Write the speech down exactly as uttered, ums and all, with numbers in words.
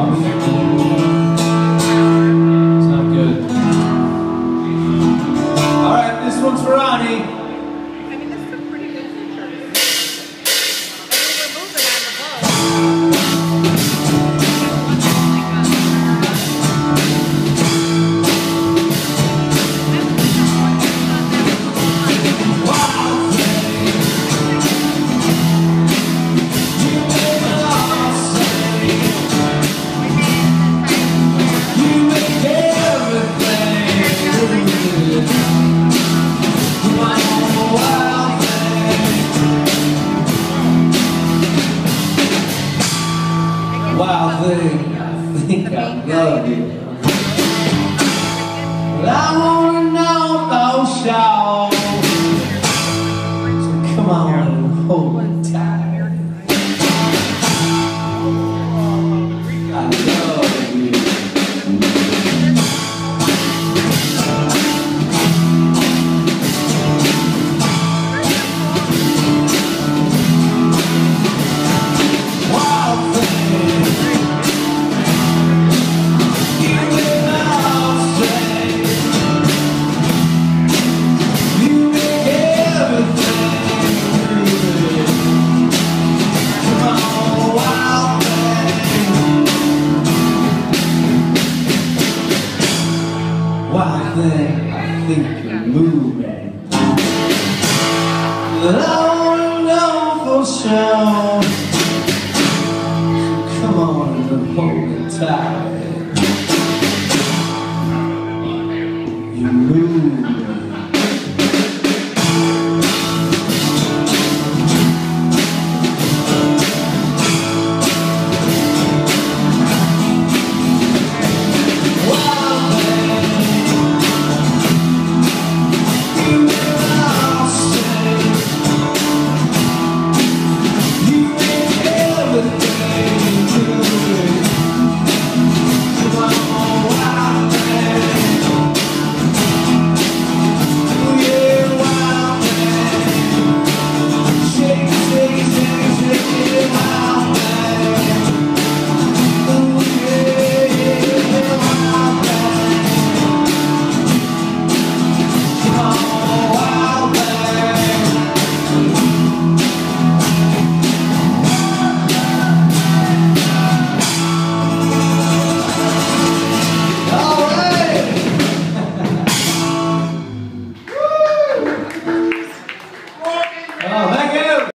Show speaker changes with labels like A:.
A: off. It's not good. Alright, this one's for Ronnie.
B: I mean, this is a pretty good feature. I mean, we're moving on the boat.
A: Wild thing, I think I love you. But I wanna know no show. So come on and hold me tight. I love you. Wild thing. Wild thing, I think you're moving. But I wanna know for sure. Come on and hold it tight.